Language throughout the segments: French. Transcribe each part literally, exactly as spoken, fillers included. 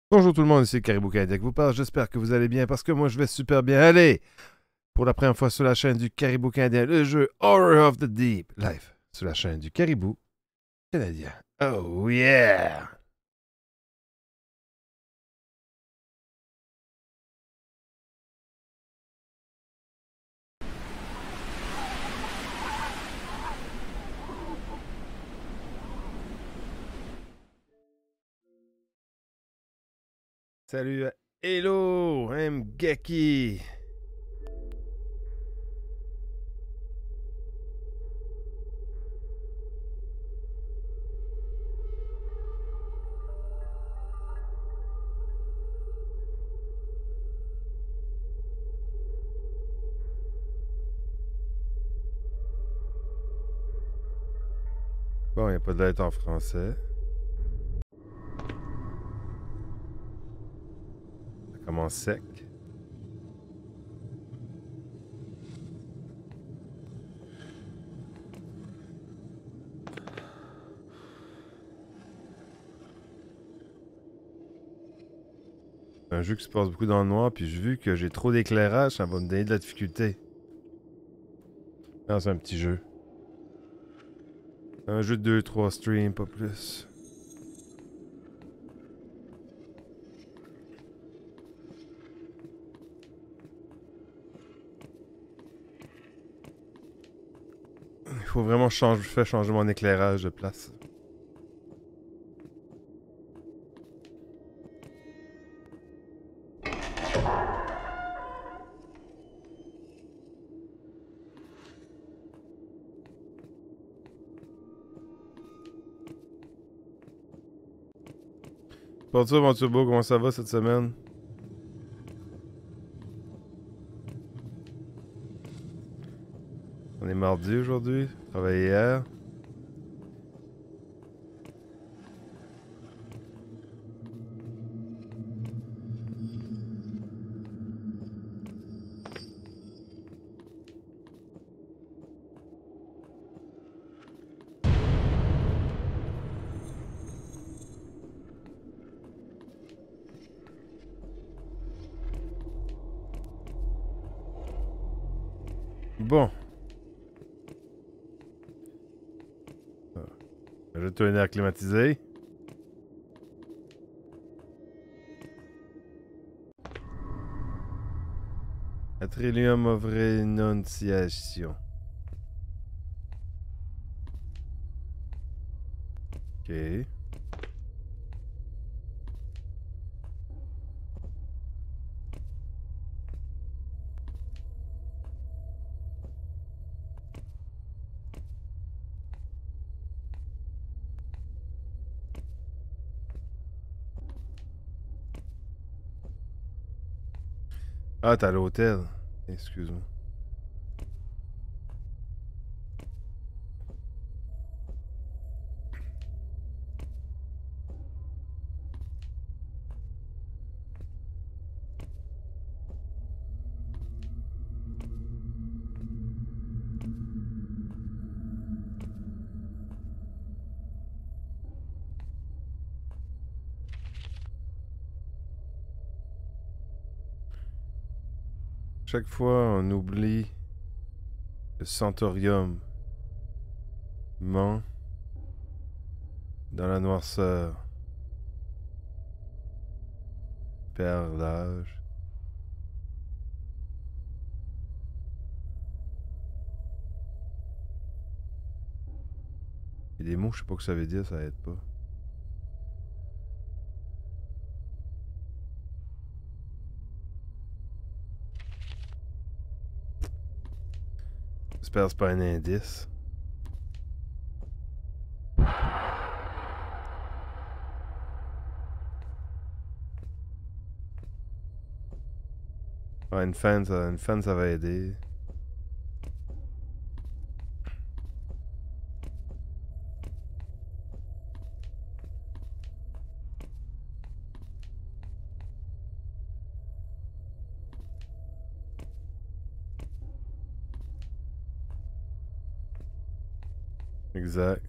Bonjour tout le monde, ici Caribou Canadien qui vous parle. J'espère que vous allez bien parce que moi je vais super bien. Allez, pour la première fois sur la chaîne du Caribou Canadien, le jeu Horror of the Deep, live sur la chaîne du Caribou Canadien. Oh yeah! Salut, hello, I'm Geki. Bon, il n'y a pas de lettre en français. Ça commence sec. C'est un jeu qui se passe beaucoup dans le noir, puis j'ai vu que j'ai trop d'éclairage, ça va me donner de la difficulté. Non, c'est un petit jeu. Un jeu de deux trois streams, pas plus. Il faut vraiment changer, faire changer mon éclairage de place. Bonjour mon turbo, comment ça va cette semaine? On est mardi aujourd'hui, travaillé hier. Bon. Je vais tourner à climatiser. Atrilium of Renunciation. Ok. Ah, t'es à l'hôtel. Excuse-moi. Chaque fois, on oublie le Centaurium. Ment dans la noirceur. Perlage. Il y a des mots, je sais pas ce que ça veut dire, ça aide pas. J'espère que c'est pas un indice. Ah, une fan, ça, une fan, ça va aider. Exact.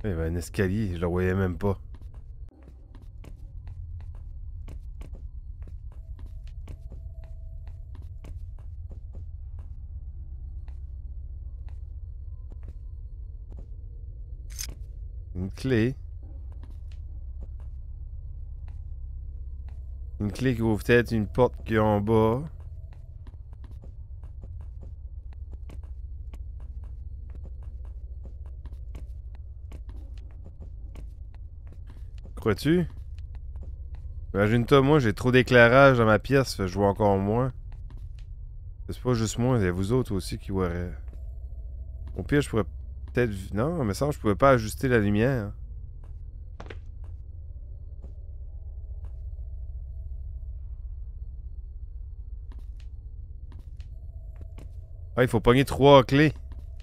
Il y avait un escalier, je le voyais même pas. Une clé. Une clé qui ouvre peut-être une porte qui est en bas. Crois-tu? Imagine-toi, moi j'ai trop d'éclairage dans ma pièce, fait que je vois encore moins. C'est pas juste moi, il y a vous autres aussi qui voiraient. Au pire, je pourrais peut-être... Non, mais ça, je pouvais pas ajuster la lumière. Ah, il faut pogner trois clés.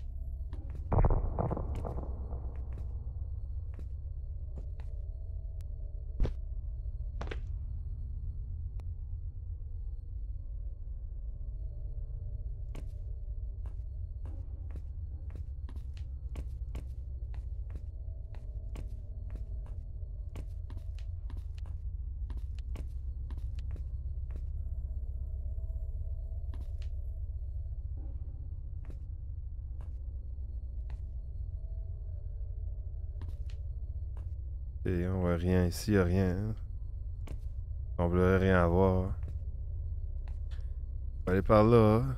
Et on voit rien ici, y a rien. Hein. On semblerait rien avoir. On va aller par là. Hein.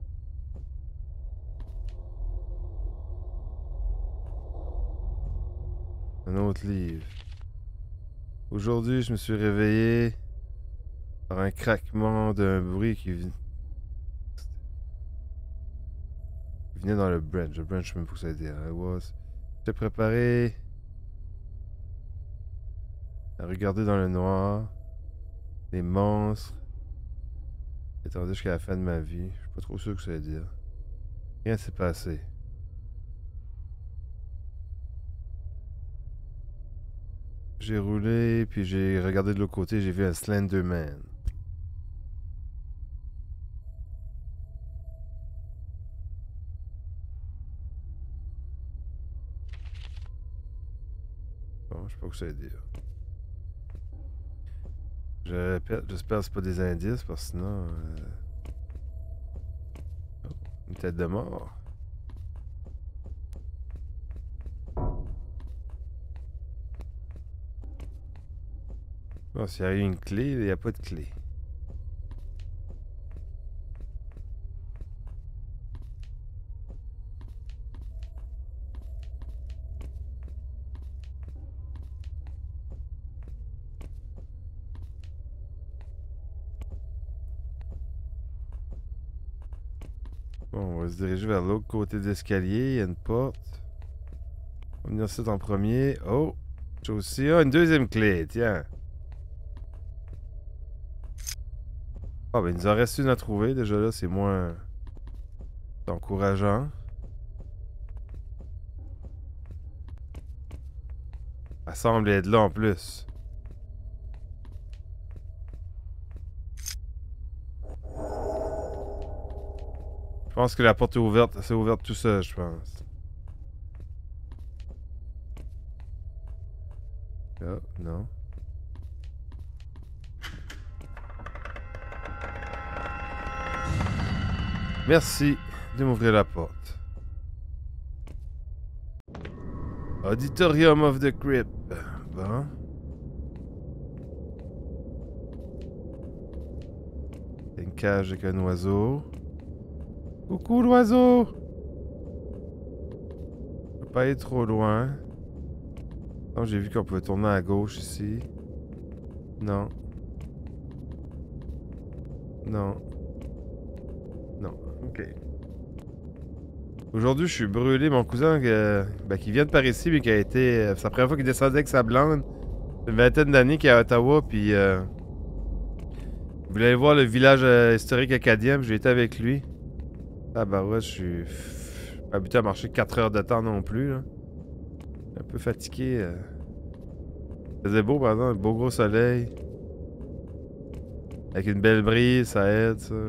Un autre livre. Aujourd'hui, je me suis réveillé par un craquement d'un bruit qui, vin- qui venait dans le branch. Le branch, je sais même pas ce que ça veut dire. I was... J'étais préparé à regarder dans le noir les monstres. J'attendais jusqu'à la fin de ma vie. Je suis pas trop sûr que ça veut dire. Rien s'est passé. J'ai roulé, puis j'ai regardé de l'autre côté, j'ai vu un Slenderman. Bon, je sais pas ce que ça veut dire. Je répète, j'espère que c'est pas des indices, parce que sinon... euh, oh, une tête de mort. Bon, s'il y a eu une clé, il n'y a pas de clé. Bon, on va se diriger vers l'autre côté de l'escalier. Il y a une porte. On va venir ici en premier. Oh! J'ai aussi... Ah, une deuxième clé, tiens. Ah, ben, il nous en reste une à trouver. Déjà là, c'est moins... c'est encourageant. Elle semble être là en plus. Je pense que la porte est ouverte. C'est ouverte tout seul, je pense. Ah, non. Merci de m'ouvrir la porte. Auditorium of the Crypt. Bon. C'est une cage avec un oiseau. Coucou l'oiseau! Je peux pas aller trop loin. Non, j'ai vu qu'on pouvait tourner à gauche ici. Non. Non. Non. Ok. Aujourd'hui, je suis brûlé. Mon cousin euh, ben, qui vient de par ici, mais qui a été... Euh, c'est la première fois qu'il descendait avec sa blonde. Une vingtaine d'années qu'il est à Ottawa, puis... Euh, il voulait aller voir le village euh, historique acadien, puis j'ai été avec lui. Ah bah ouais, je suis... Je suis pas habitué à marcher quatre heures de temps non plus, là. Un peu fatigué. Euh... Il faisait beau, par exemple, un beau gros soleil. Avec une belle brise, ça aide, ça.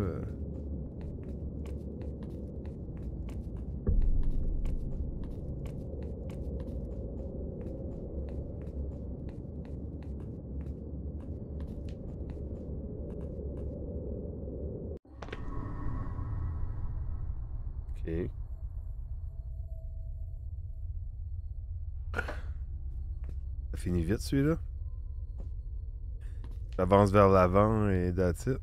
Ok. Ça finit vite celui-là. J'avance vers l'avant et that's it.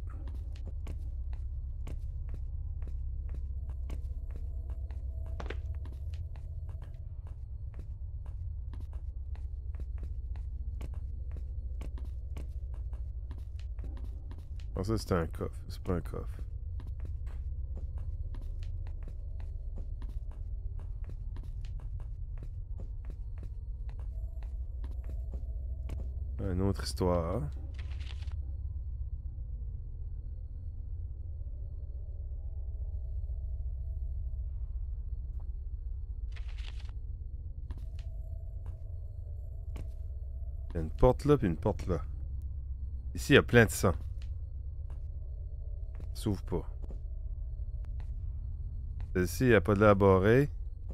Je pensais que c'était un coffre. C'est pas un coffre. Une autre histoire. Il y a une porte là puis une porte là. Ici, il y a plein de sang. Ça s'ouvre pas. Celle-ci, il n'y a pas de l'air barré.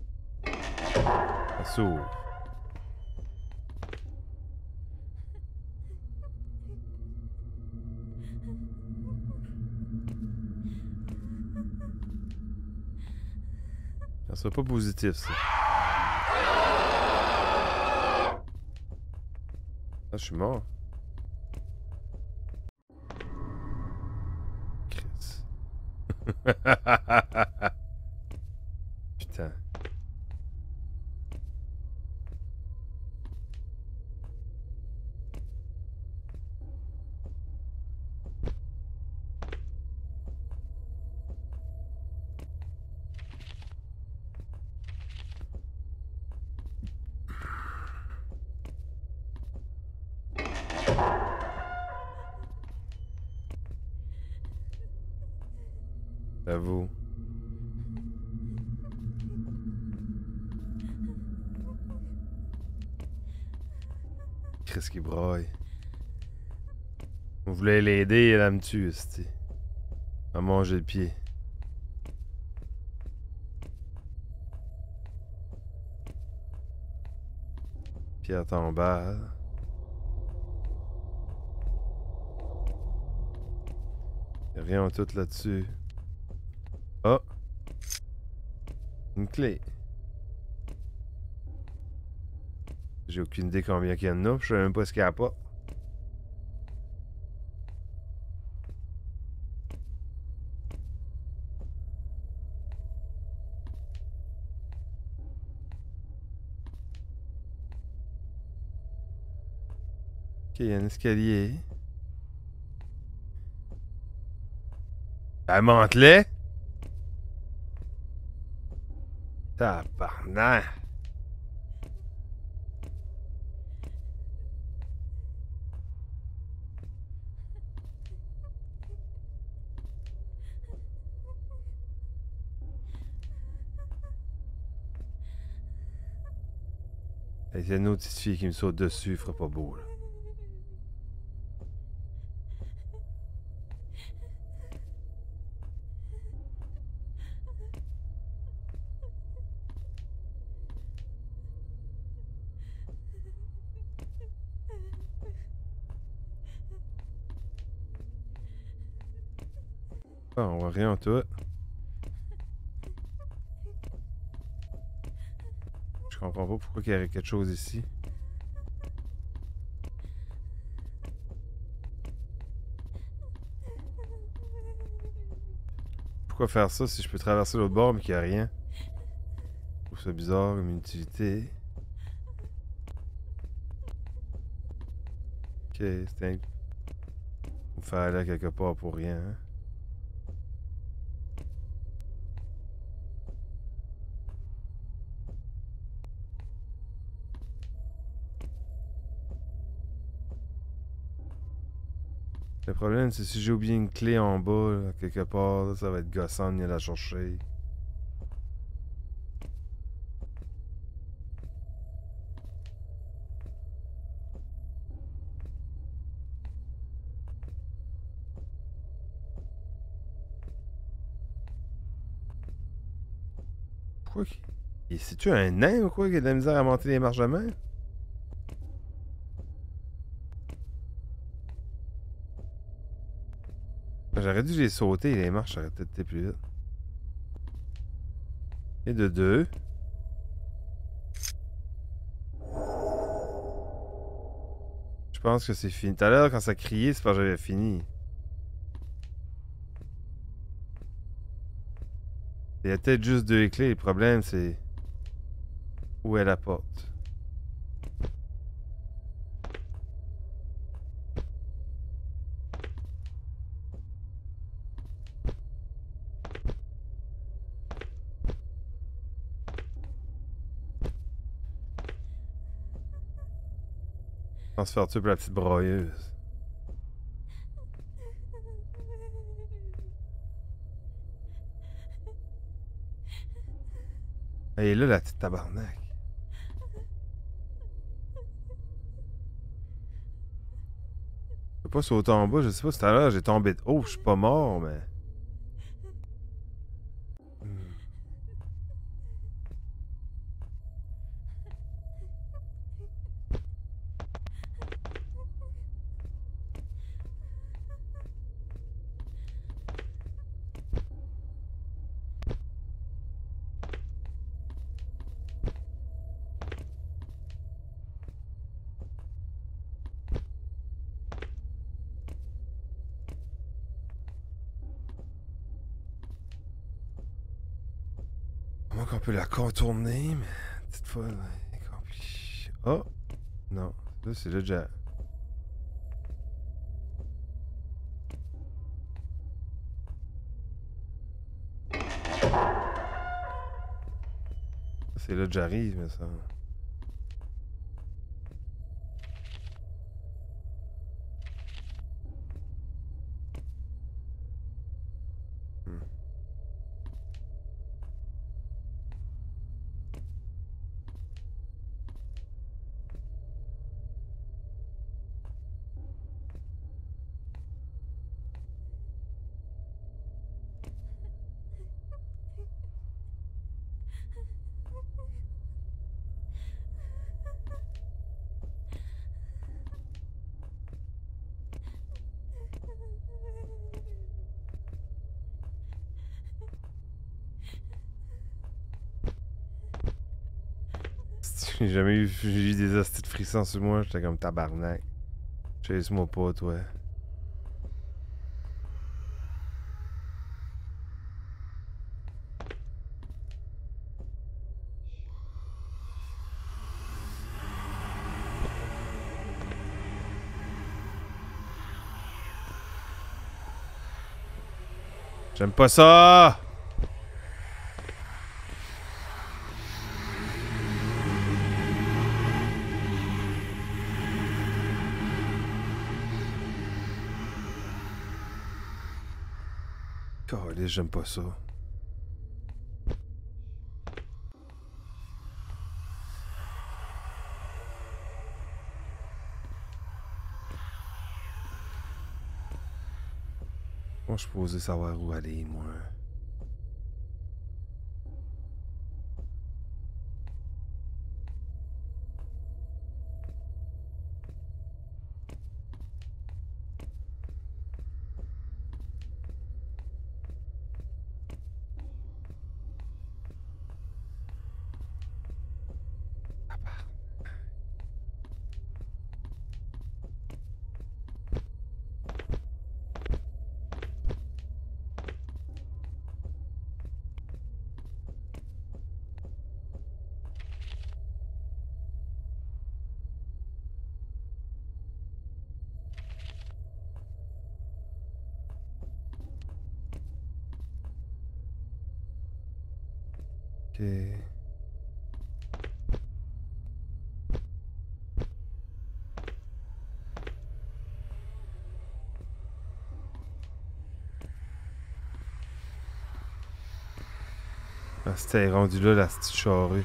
Ça s'ouvre. Ça sera pas positif, ça. Ah, je suis mort. Chris. Putain. J'avoue. Chris qui braille. On voulait l'aider, elle me tue, c'ti. Elle a mangé le pied. Pierre tombale. Y'a rien en tout là-dessus. Oh! Une clé. J'ai aucune idée combien qu'il y en a, je sais même pas ce qu'il y a pas. Ok, il y a un escalier. Un mantelet? Tabarnak! Il y a une autre petite fille qui me saute dessus, il fera pas beau, là. Ah, on voit rien en tout. Je comprends pas pourquoi il y aurait quelque chose ici. Pourquoi faire ça si je peux traverser l'autre bord mais qu'il n'y a rien? Je trouve ça bizarre comme utilité. Ok, c'est un... Il faut aller quelque part pour rien. Hein? Le problème, c'est si j'ai oublié une clé en bas, là, quelque part, là, ça va être gossant de venir la chercher. Pourquoi qu'il... C'est-tu un nain ou quoi qui a de la misère à monter les marches de mer? J'aurais dû les sauter, les marches, ça aurait peut-être été plus vite. Et de deux. Je pense que c'est fini. Tout à l'heure, quand ça criait, c'est parce que j'avais fini. Il y a peut-être juste deux clés. Le problème, c'est où est la porte. Transfère-tu pour la petite broyeuse. Elle est là, la petite tabarnak. Je peux pas sauter en bas, je sais pas si tout à l'heure j'ai tombé de... Oh, je suis pas mort, mais... Hmm. Comment qu'on peut la contourner, mais... Petite fois, là, compliqué. Oh! Non, là c'est là déjà... C'est là que j'arrive, mais ça... Hmm. J'ai jamais eu, j'ai eu des hosties de frissons sur moi, j'étais comme tabarnak. Chase-moi pas, toi. J'aime pas ça! Calais, j'aime pas ça. Moi, je suis posé savoir où aller, moi. Ok. Ah, c'était rendu là, la petite charrue.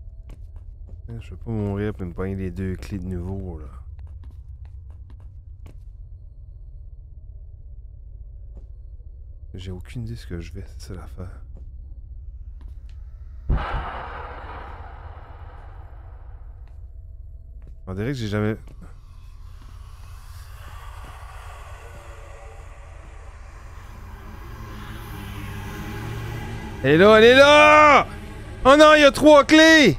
Je veux pas mourir pour me pogner les deux clés de nouveau, là. J'ai aucune idée de ce que je vais, c'est ça l'affaire. On dirait que j'ai jamais... Elle est là, elle est là! Oh non, il y a trois clés!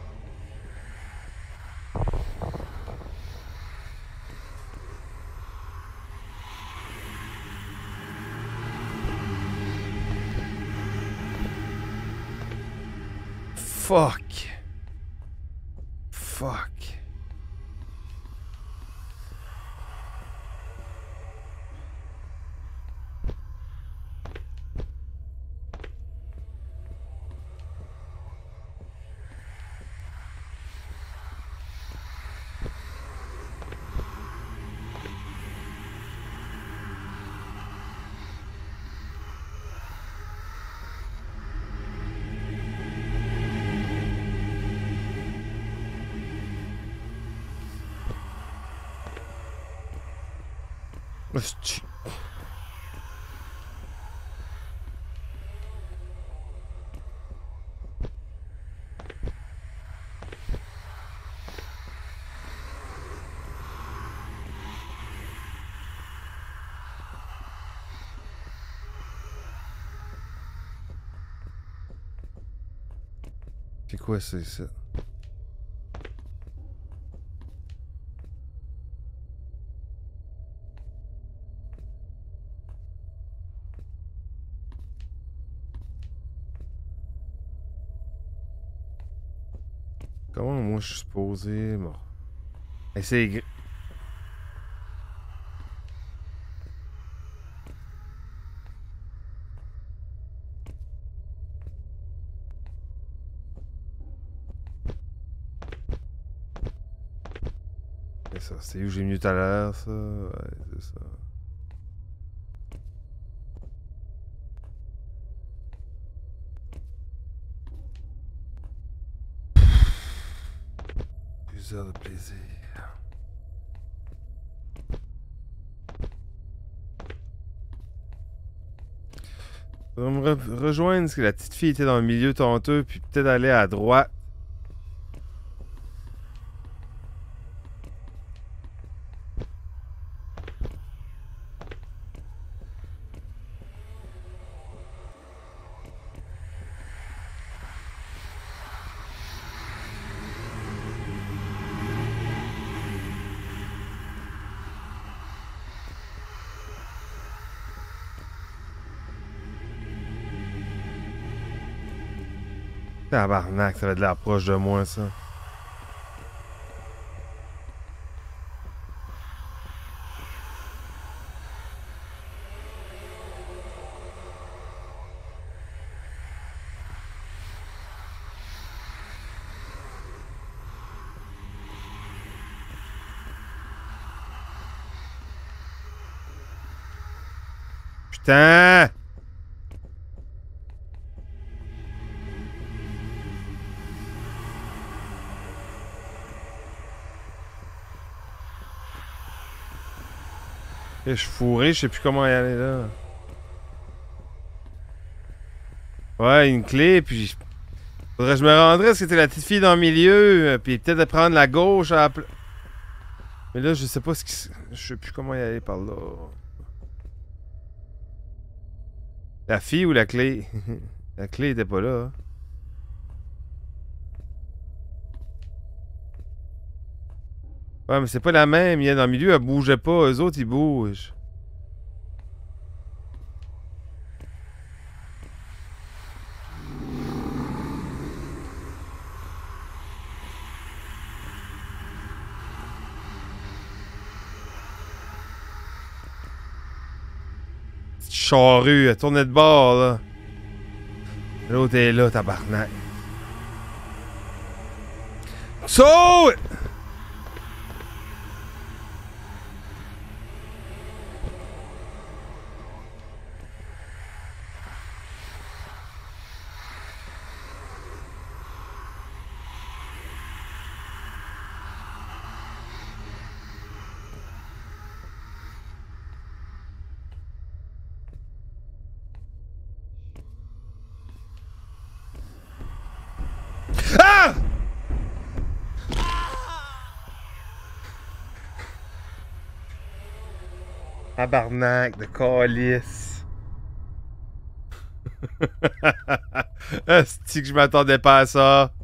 Fuck. Fuck. Hostie. C'est quoi c'est ça? Comment moi je suis supposé... Bon. Et c'est... gr- C'est ça, c'est où j'ai venu tout à l'heure, ça? Ouais, c'est ça. Deux heures de plaisir. On va me re- rejoindre parce que la petite fille était dans le milieu tantôt, puis peut-être aller à droite. Tabarnak, ça va de l'air proche de moi, ça. Putain! Je suis fourré, je sais plus comment y aller là. Ouais, une clé, puis... Faudrait que je me rendrais, parce que c'était la petite fille dans le milieu, euh, puis peut-être de prendre la gauche à la pla- Mais là, je sais pas ce qui... s- Je sais plus comment y aller par là. La fille ou la clé? La clé était pas là. Hein. Ouais, mais c'est pas la même. Il y a dans le milieu, elle bougeait pas. Eux autres, ils bougent. Petite charrue, elle tournait de bord, là. L'autre est là, tabarnak. Saute! Tabarnak de calice. Asti que je m'attendais pas à ça.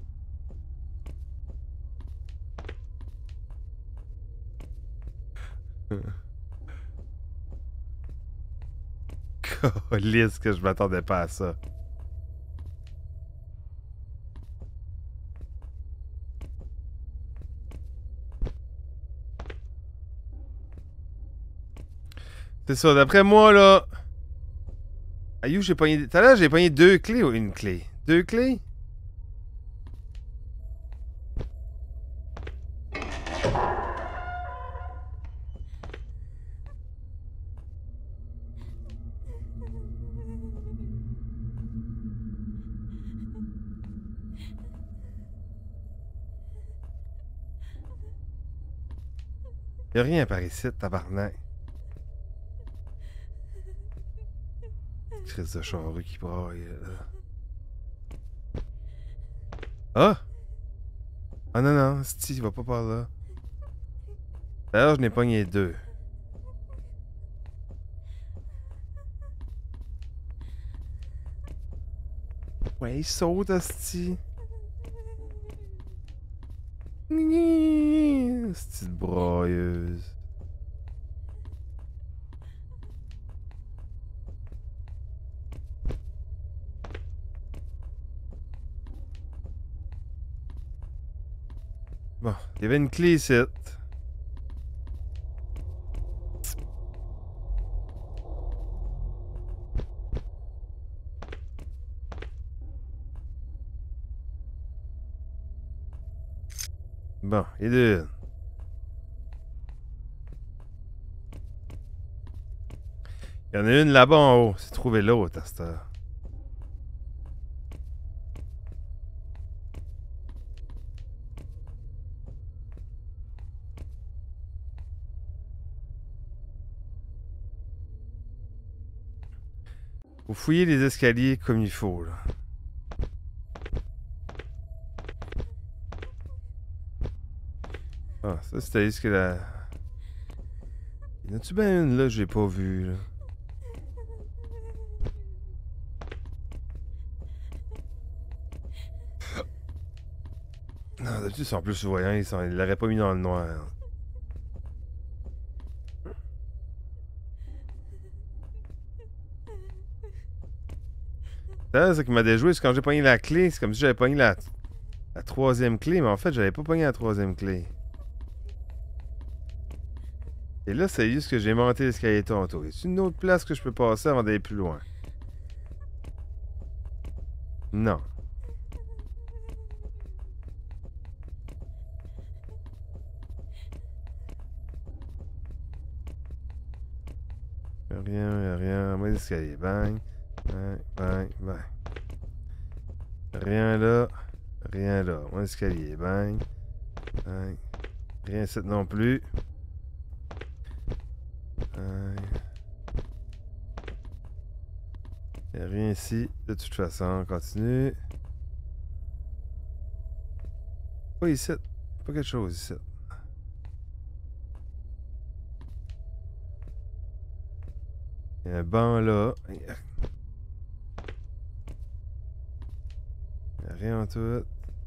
Calice que je m'attendais pas à ça. C'est ça, d'après moi, là... Aïe, j'ai pogné... Tout à l'heure, j'ai pogné deux clés ou une clé? Deux clés? Y'a rien par ici, tabarnak. Crise de charrue qui braille, là. Ah! Ah non, non, Steve, il va pas par là. D'ailleurs, je n'ai pogné deux. Ouais, il saute, Asti. Asti de brailleuse. Bon, il y avait une clé ici. Bon, et deux. Il y en a une là-bas en haut. C'est trouver l'autre à cette heure. Faut fouiller les escaliers comme il faut, là. Ah, ça c'était juste que la... Y en a-tu bien une là, j'ai pas vu, là? Non, d'habitude, ils sont plus voyants, ils sont... ils l'auraient pas mis dans le noir. Ça, c'est qui m'a déjoué, c'est quand j'ai pogné la clé, c'est comme si j'avais pogné la... la troisième clé, mais en fait, j'avais pas pogné la troisième clé. Et là, c'est juste que j'ai monté l'escalier tantôt. Y a une autre place que je peux passer avant d'aller plus loin? Non. Y'a rien, y'a rien. Moi, l'escalier. Bang. Bang, bang, bang. Rien là. Rien là. Moi, l'escalier. Bang. Bang. Rien ici non plus. Bang. Y'a rien ici. De toute façon, on continue. Pas ici. Pas quelque chose ici. Il y a un banc là. Il n'y a rien en tout.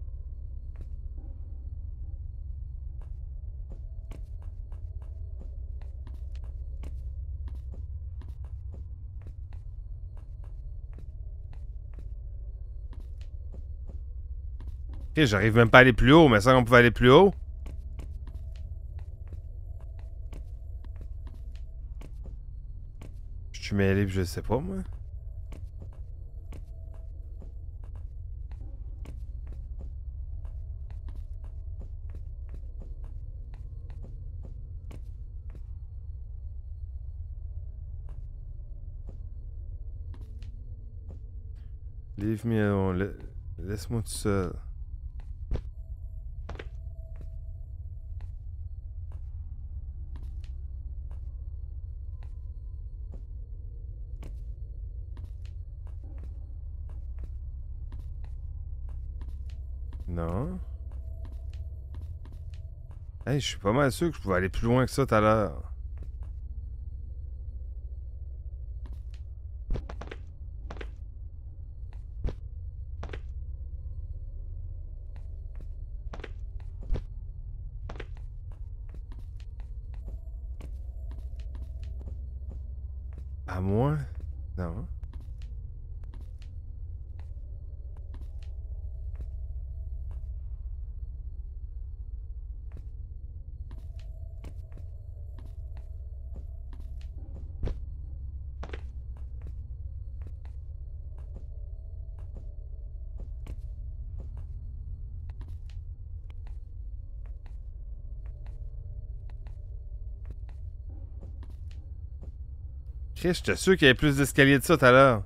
Ok, j'arrive même pas à aller plus haut, mais ça on pouvait aller plus haut. Je suis mêlé pis je sais pas moi. Leave me alone. Laisse-moi tout seul. Non. Hey, je suis pas mal sûr que je pouvais aller plus loin que ça tout à l'heure. À moins... Non. Chris, j'étais sûr qu'il y avait plus d'escaliers de ça tout à l'heure.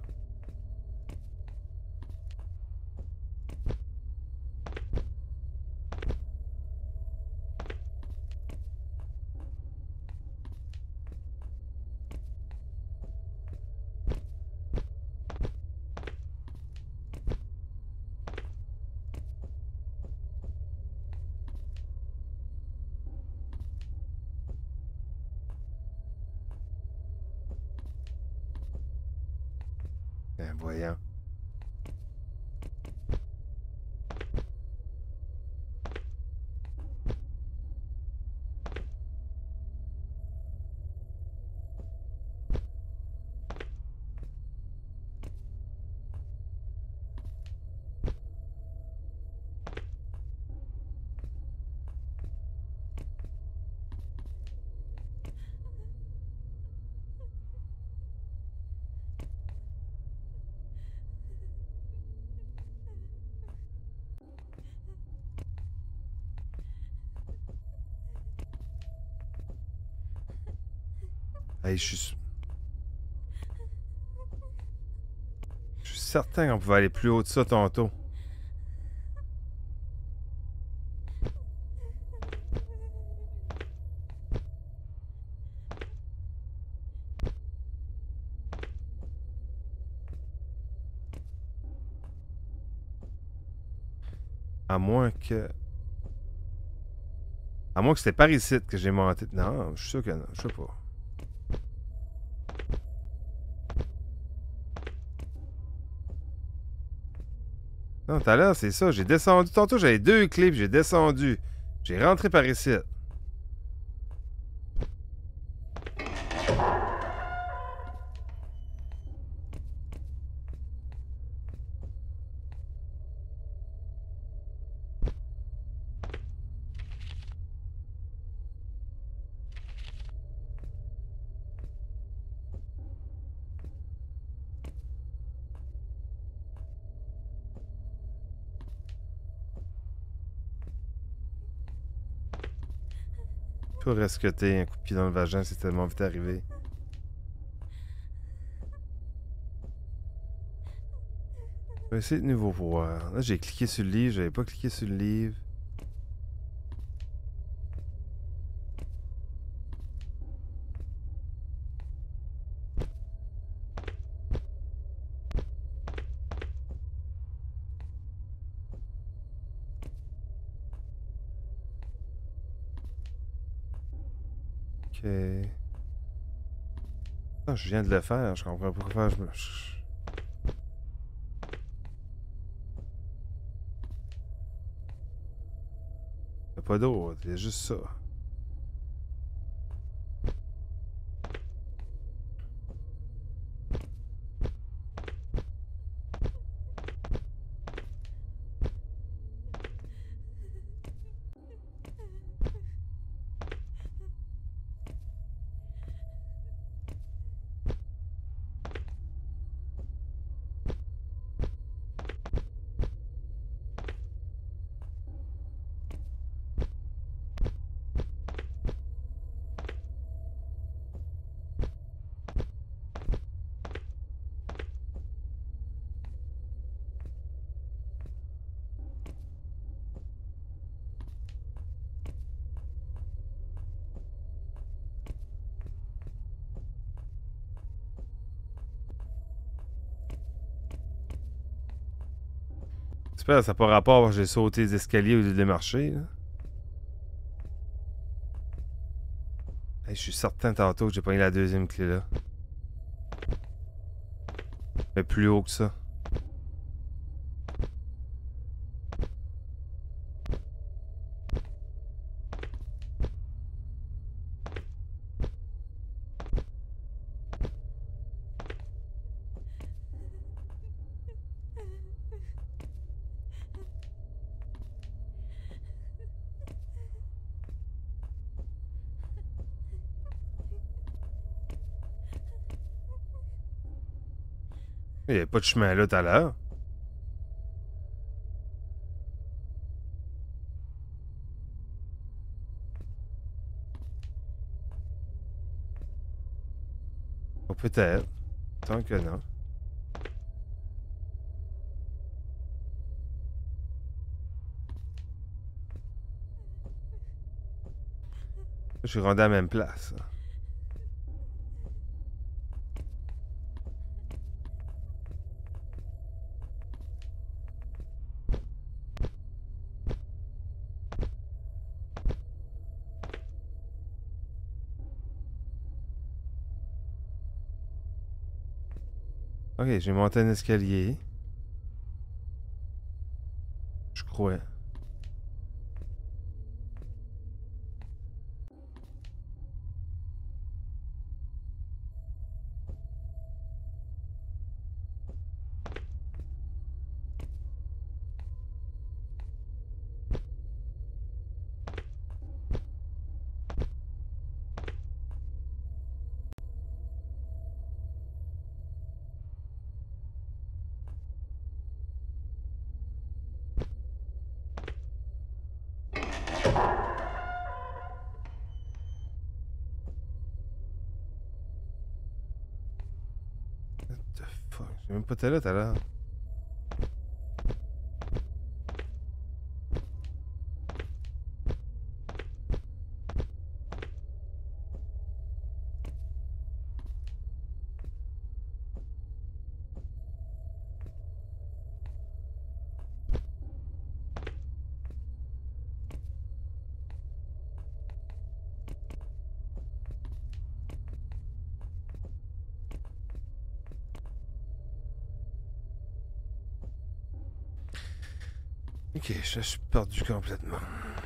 Ben, voyons. Hey, je suis... Je suis certain qu'on pouvait aller plus haut de ça tantôt. À moins que... À moins que c'était par ici que j'ai monté... Non, je suis sûr que non. Je sais pas. Non, tout à l'heure, c'est ça. J'ai descendu. Tantôt, j'avais deux clés, puis j'ai descendu. J'ai rentré par ici. Pas rescoter un coup de pied dans le vagin, c'est tellement vite arrivé. Je vais essayer de nouveau pour voir. Là, j'ai cliqué sur le livre. J'avais pas cliqué sur le livre. Ok. Ah, je viens de le faire. Je comprends pas pourquoi je me... je- Y a pas d'autre. Il y a juste ça. J'espère que ça n'a pas rapport. J'ai sauté les escaliers au lieu de les marcher. Là. Hey, je suis certain tantôt que j'ai pris la deuxième clé là. Mais plus haut que ça. Il n'y avait pas de chemin là tout à l'heure. Oh, peut-être. Tant que non. Je suis rendu à la même place. Ok, j'ai monté un escalier. Je crois. What the fuck? J'ai même pas été là tout à l'heure. Ok, je suis perdu complètement.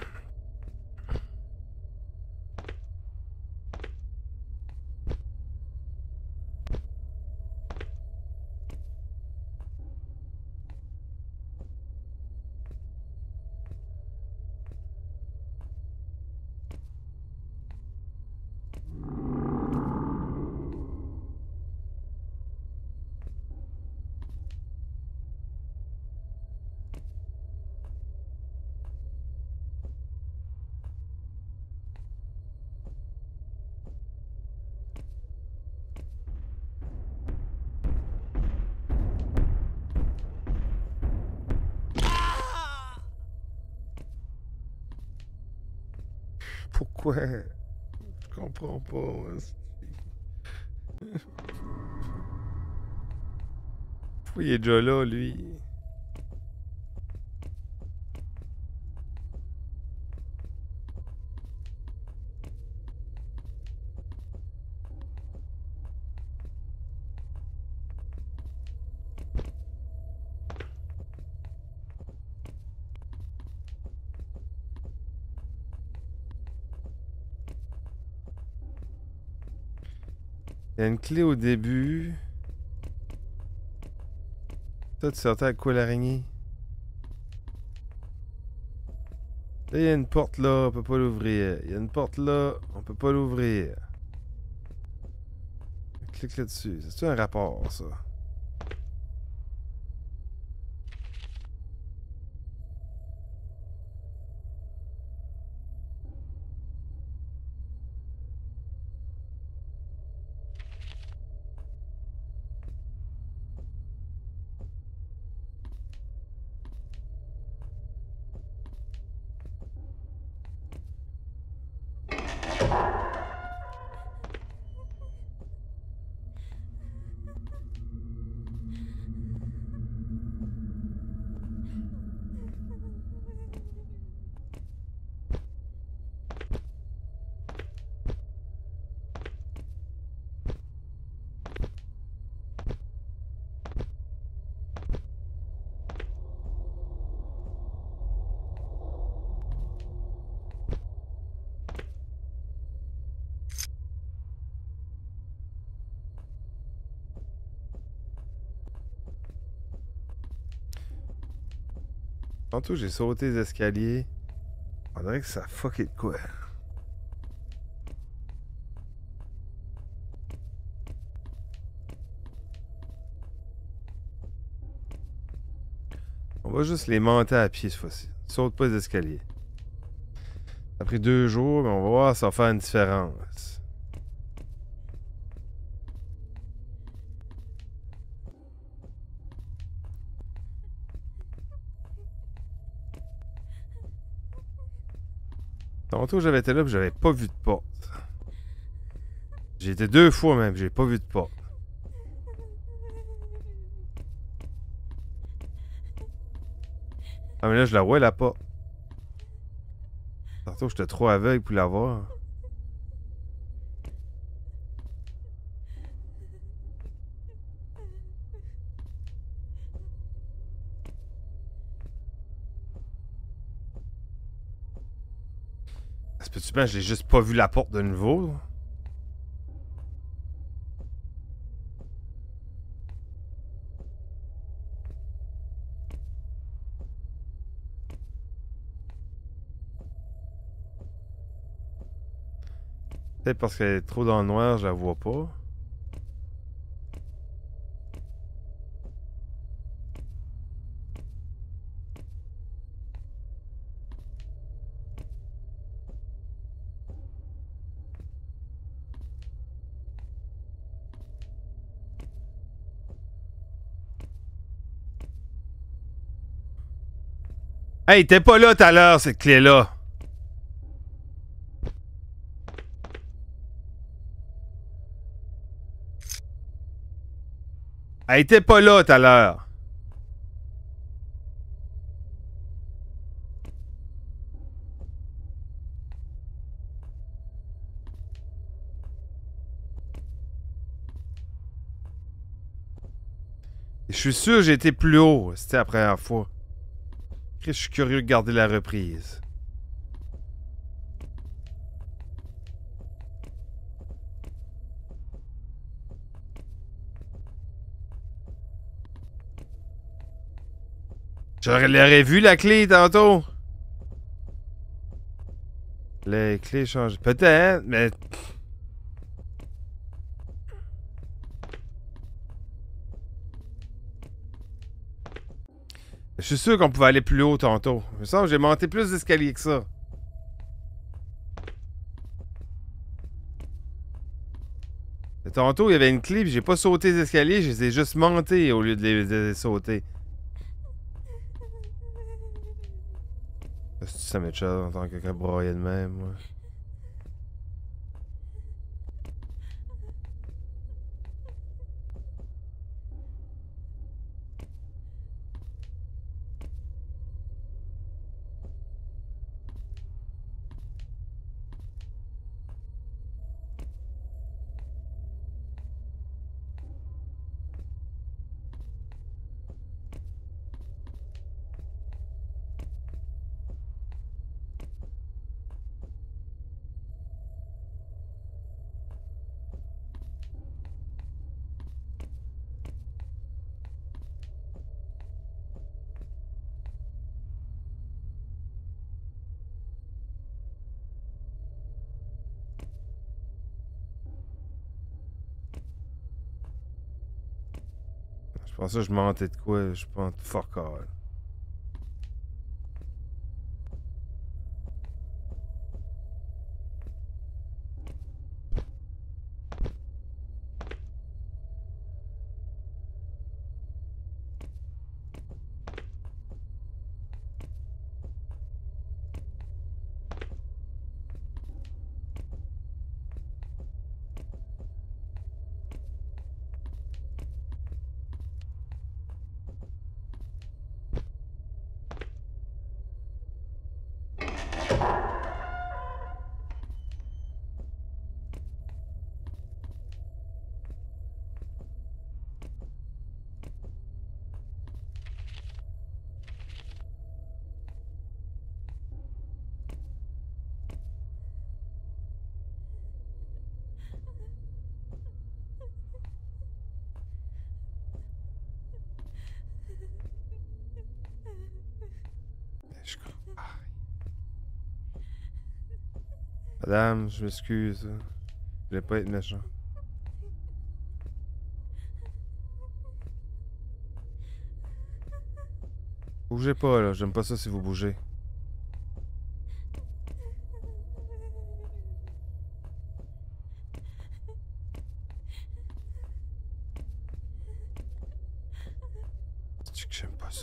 Pourquoi? Je comprends pas. hostie. Pourquoi il est déjà là, lui? Il y a une clé au début. Toi, tu sortais avec quoi l'araignée? Là, il y a une porte là, on peut pas l'ouvrir. Il y a une porte là, on peut pas l'ouvrir. Clique là-dessus. C'est-tu un rapport, ça? Tantôt, j'ai sauté les escaliers. On dirait que ça a fucké de quoi. On va juste les monter à pied cette fois-ci. Saute pas les escaliers. Ça a pris deux jours, mais on va voir si ça va faire une différence. Tantôt, j'avais été là et j'avais pas vu de porte. J'ai été deux fois même, j'ai pas vu de porte. Ah, mais là, je la vois, la porte. Tantôt, j'étais trop aveugle pour la voir. Ça peut-tu bien, j'ai juste pas vu la porte de nouveau? Peut-être parce qu'elle est trop dans le noir, je la vois pas. Hey, t'es pas là tout à l'heure, cette clé-là! Elle était pas là tout à l'heure. Je suis sûr que j'ai été plus haut. C'était la première fois. Je suis curieux de garder la reprise. Je l'aurais vu la clé tantôt. Les clés changent. Peut-être, mais. Je suis sûr qu'on pouvait aller plus haut tantôt. Il me semble que j'ai monté plus d'escaliers que ça. Et tantôt, il y avait une clé, puis j'ai pas sauté les escaliers, je les ai juste montés au lieu de les, de les sauter. Est-ce que ça m'échappe en tant que broyé de même, moi? Je pensais que je montais de quoi, je pense fuck all. Je... Madame, je m'excuse. Je voulais pas être méchant. Bougez pas, là. J'aime pas ça si vous bougez. C'est que j'aime pas ça.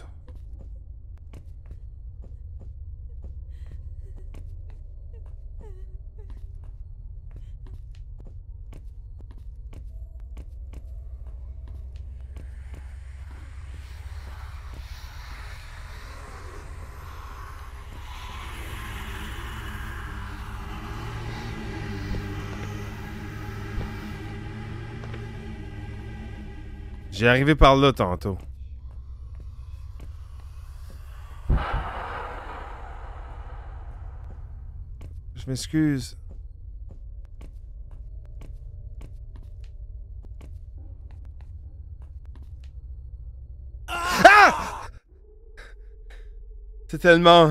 J'ai arrivé par là tantôt. Je m'excuse. Ah! C'est tellement...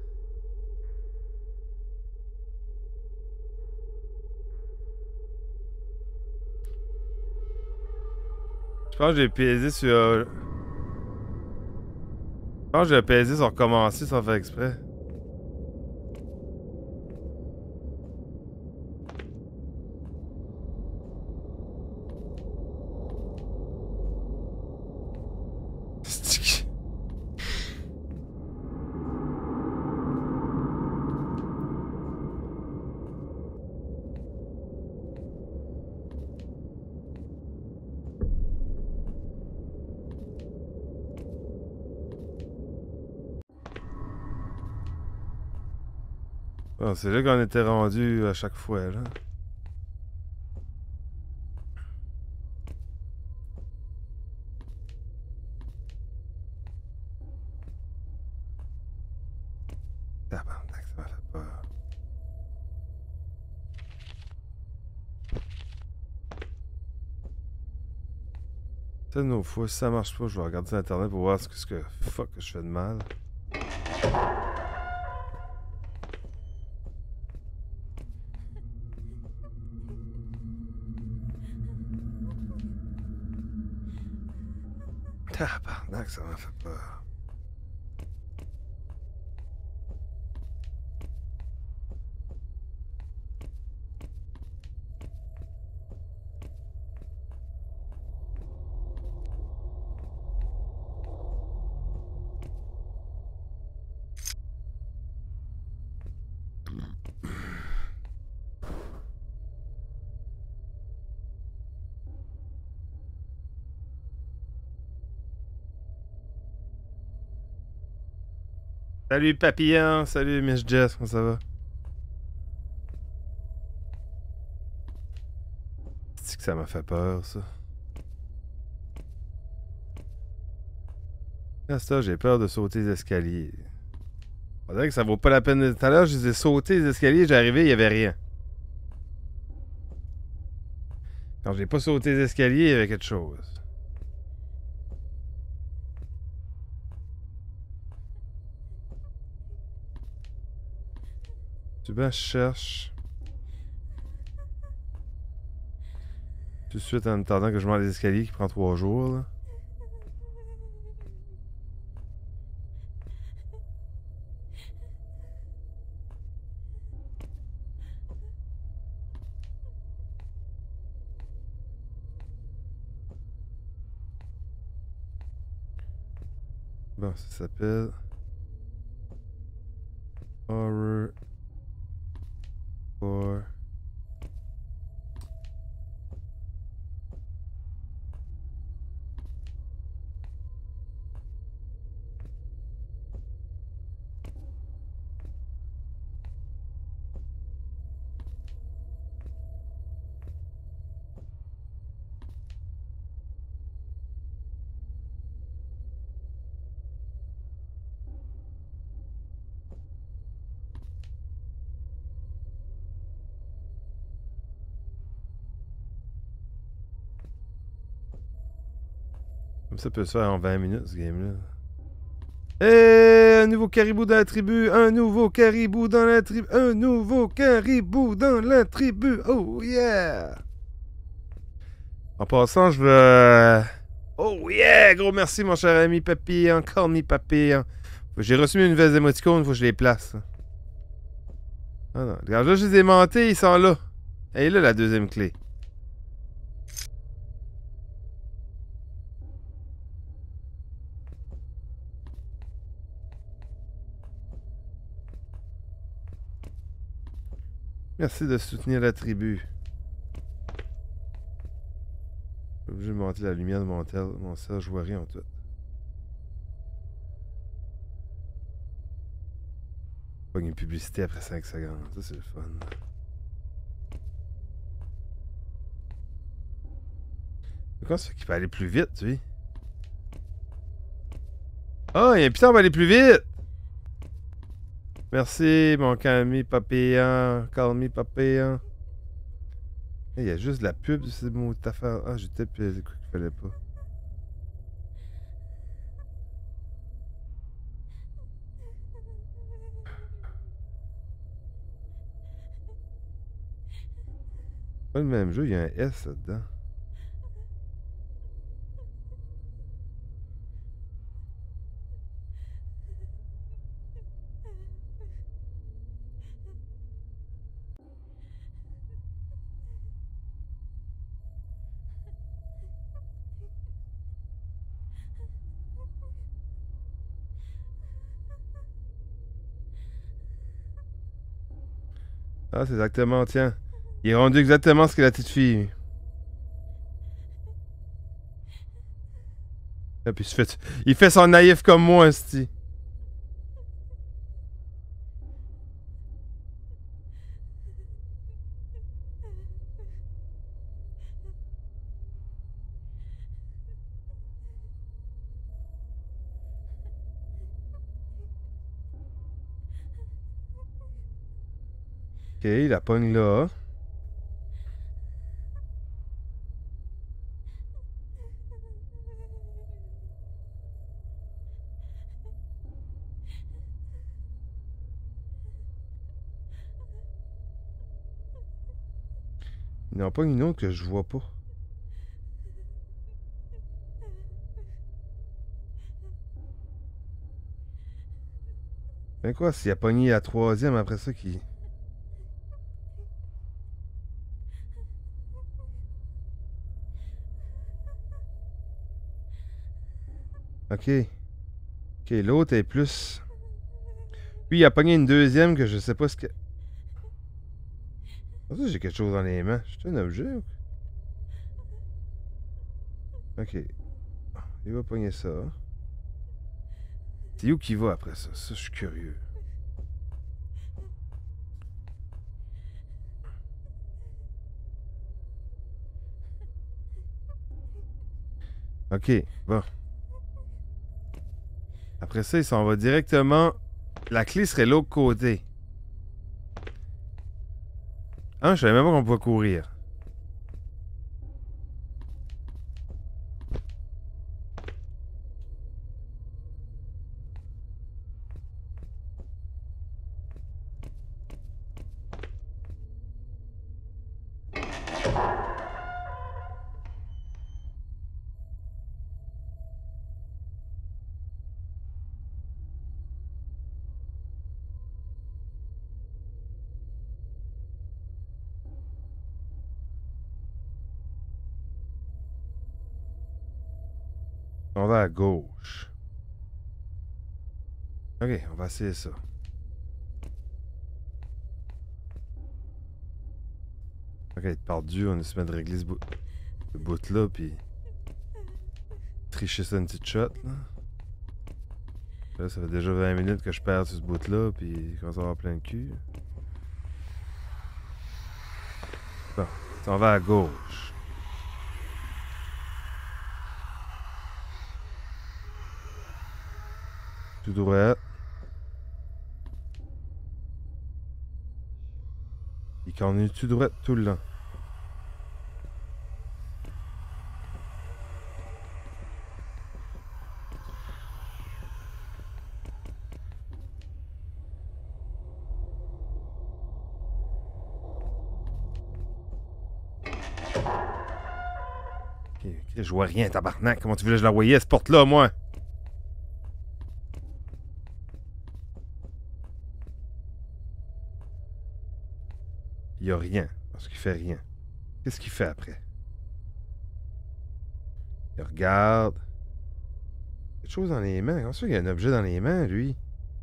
Je pense que j'ai pesé sur... Je pense que j'ai pesé sur recommencer sans faire exprès. Oh, c'est là qu'on était rendu à chaque fois, là. Tabarnak, ça m'a fait peur. C'est une autre fois, si ça marche pas, je vais regarder sur internet pour voir ce que, ce que fuck que je fais de mal. Tabarnak, ça m'a fait peur. Salut Papillon, salut Miss Jess, comment ça va? C'est que ça m'a fait peur, ça. À ça, j'ai peur de sauter les escaliers. On dirait que ça vaut pas la peine. De... Tout à l'heure, je les ai sautés les escaliers, j'arrivais, il y avait rien. Quand j'ai pas sauté les escaliers, il y avait quelque chose. Tu ben, je cherche. Tout de suite en attendant que je monte les escaliers qui prend trois jours, là. Bon, ça s'appelle... Horror... For... Comme ça peut se faire en vingt minutes, ce game-là. Hey, un nouveau caribou dans la tribu! Un nouveau caribou dans la tribu! Un nouveau caribou dans la tribu! Oh yeah! En passant, je veux... Oh yeah! Gros merci, mon cher ami Papy, encore ni Papy, J'ai reçu mes nouvelles émoticônes, faut que je les place. Ah non. Regarde, là, je les ai montés, ils sont là. Et là, la deuxième clé. Merci de soutenir la tribu. Je suis obligé de monter la lumière de mon tel, mon sel, je vois rien en tout. Pas une publicité après cinq secondes, ça c'est le fun. Comment ça fait qu'il peut aller plus vite, tu sais? Ah, il y a un putain, on va aller plus vite! Merci, mon calmi papillon. Calmi papillon. Il y a juste de la pub de ces mots d'affaires. Ah, j'ai peut-être pesé quoi qu'il fallait pas. Pas le même jeu, il y a un S là-dedans. Ah, c'est exactement, tiens. Il est rendu exactement ce que la petite fille. Ah, puis il fait, il fait son naïf comme moi, esti. Ok, il la pogne là. Il n'y en a pas une autre que je vois pas. Ben quoi, s'il a pogné la troisième après ça qui... Ok. Ok, l'autre est plus... Puis il a pogné une deuxième que je sais pas ce que... Ah, ça, j'ai quelque chose dans les mains. C'est un objet ou... Ok. Il va pogner ça. C'est où qu'il va après ça? Ça, je suis curieux. Ok, bon. Après ça, il s'en va directement... La clé serait l'autre côté. Ah, je savais même pas qu'on pouvait courir. On va à gauche. Ok, on va essayer ça. Ok, être perdu, on essaie de régler ce bout, ce bout-là, puis tricher ça une petite shot, là. Là, ça fait déjà vingt minutes que je perds sur ce bout-là, puis il commence à avoir plein de cul. Bon, on va à gauche. Tout droit. Il continue tout droit tout le long. Ok, ok, je vois rien, tabarnak. Comment tu veux que je la voyais, cette porte-là, moi? Il y a rien. Parce qu'il fait rien. Qu'est-ce qu'il fait après? Il regarde. Quelque chose dans les mains. Comment ça qu'il y a un objet dans les mains, lui?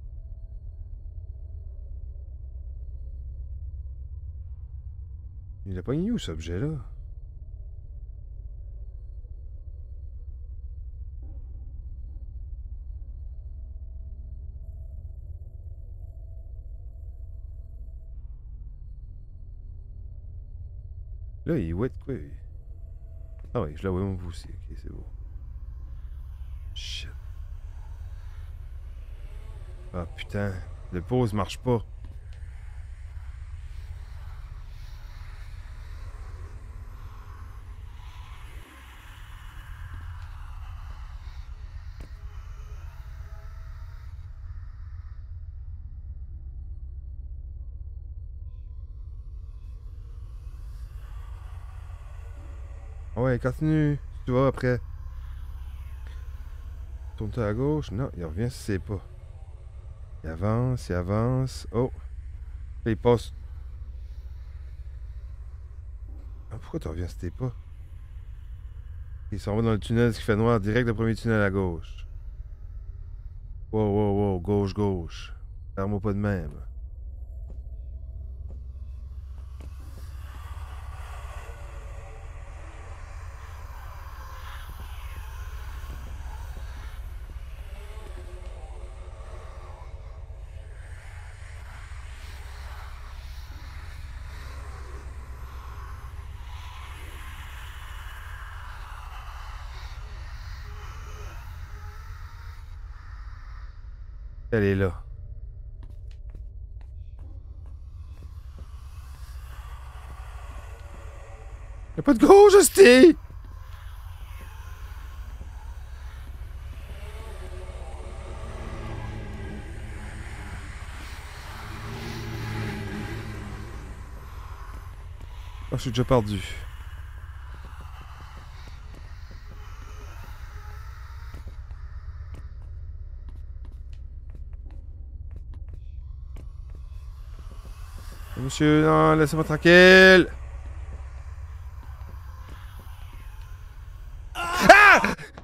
Il a pogné où, cet objet-là? Là, il est où de quoi? Ah oui, je la vois moi aussi. Ok, c'est beau. Shit. Ah putain, le pause marche pas. Ah ouais, continue. Tu vas après. Tourne-toi à gauche. Non, il revient si c'est pas. Il avance, il avance. Oh. Là, il passe. Ah, pourquoi tu reviens si t'es pas? Il s'en va dans le tunnel, ce qui fait noir, direct le premier tunnel à gauche. Wow, wow, wow, gauche, gauche. Perds-moi pas de même. Elle est là. Y'a pas de gauche, hostie! Oh, je suis déjà perdu. Monsieur, non, laissez-moi tranquille! Ah!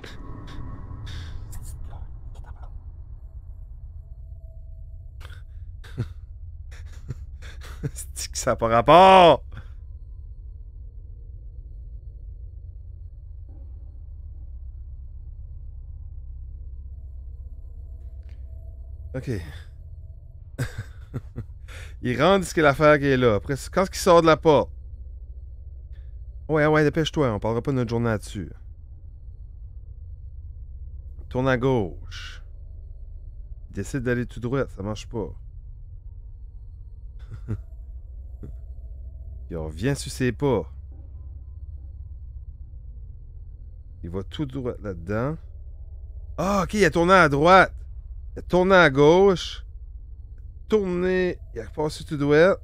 C'est que ça n'a pas rapport! Ok. Il rentre ce que l'affaire qui est là. Après, quand il sort de la porte. Ouais, ouais, dépêche-toi, on parlera pas de notre journée là-dessus. Tourne à gauche. Il décide d'aller tout droit, ça marche pas. Il revient sur ses pas. Il va tout droit là-dedans. Ah, ok, il a tourné à droite. Il a tourné à gauche. Tourné. Il a repassé tout droit.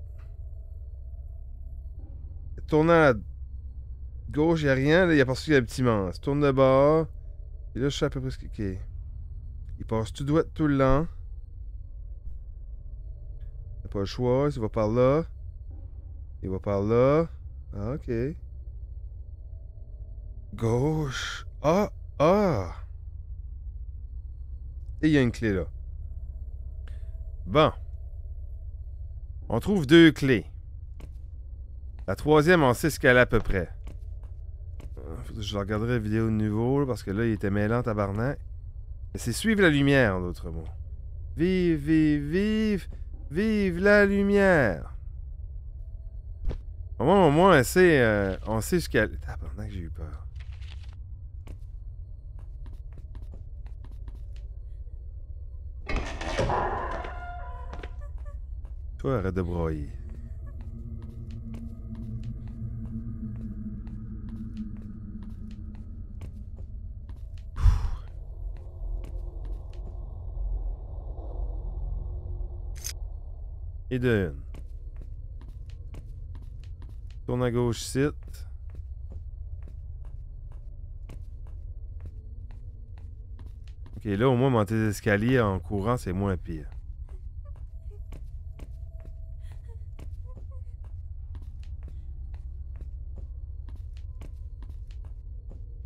Il a tourné à gauche, il n'y a rien. Là, il a passé un petit manche. Tourne de bord. Et là, je sais à peu près ce qu'il y a. Il passe tout droit tout le long. Il n'a pas le choix. Il va par là. Il va par là. Ah, ok. Gauche. Ah, ah. Et il y a une clé là. Bon. On trouve deux clés. La troisième, on sait ce qu'elle a à peu près. Je regarderai la vidéo de nouveau là, parce que là, il était mêlant tabarnak. C'est suivre la lumière, en d'autres mots. Vive, vive, vive, vive la lumière. Au moins, au moins, on sait, euh, on sait ce qu'elle... Tabarnak, j'ai eu peur. Toi, arrête de broyer. Et de une. Tourne à gauche, site. Ok, là, au moins, monter les escaliers en courant, c'est moins pire.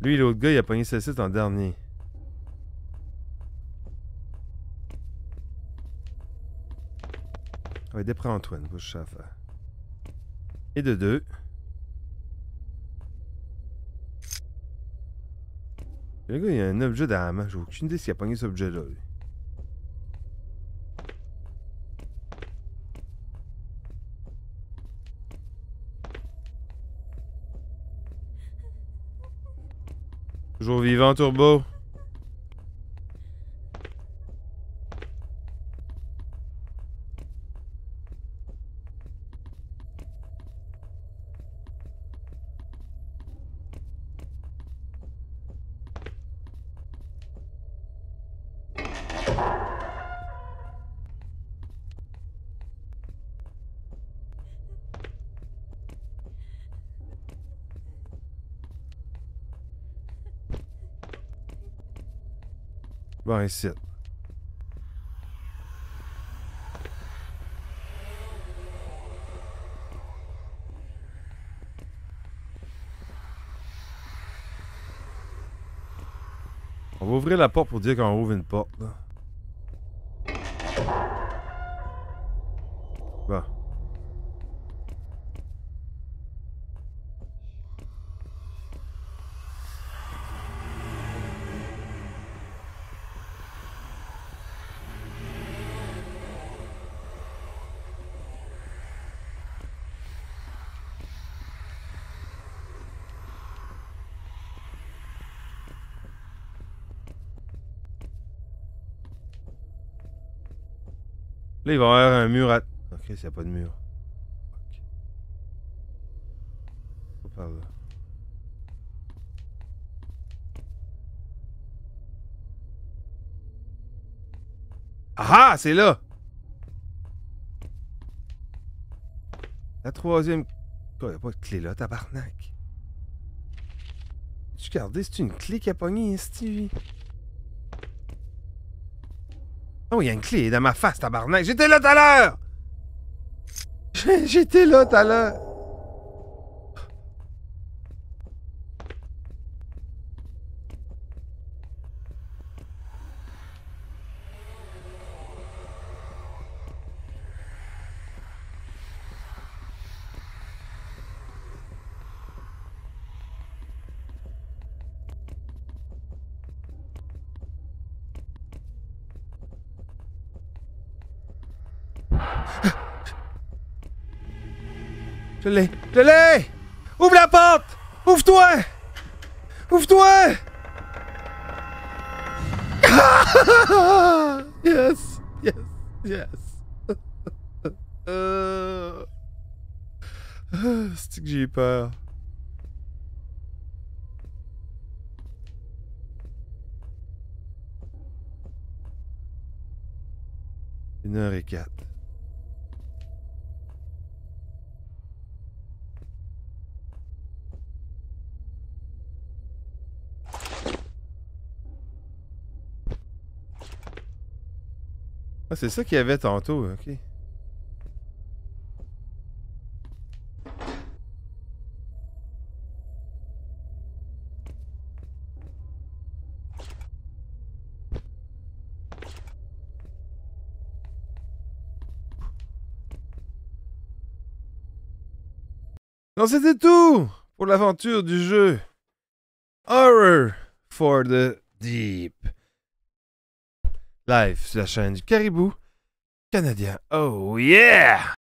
Lui, l'autre gars, il a pogné celle-ci en dernier. Ouais, déprends Antoine, bouge ça à faire. Et de deux. Le gars, il y a un objet dans la main. J'ai aucune idée s'il a pogné cet objet-là. Lui. Toujours vivant, Turbo. Bon, ici. On va ouvrir la porte pour dire qu'on ouvre une porte. Là. Bon. Là, il va y avoir un mur à... Ok, il n'y a pas de mur. Okay. Pas par là. Ah! C'est là! La troisième... Il n'y a pas de clé là, tabarnak. Tu regardé, c'est une clé qui a pogné, Stevie? Oh, il y a une clé dans ma face, tabarnak. J'étais là tout à l'heure! J'étais là tout à l'heure! Je l'ai! Je l'ai! Ouvre la porte! Ouvre-toi! Ouvre-toi! Yes! Yes! Yes! euh... C'est que j'ai eu peur. Une heure et quatre. Ah, c'est ça qu'il y avait tantôt, ok. Non, c'était tout pour l'aventure du jeu Horror for the Deep. Live sur la chaîne du Caribou Canadien. Oh yeah!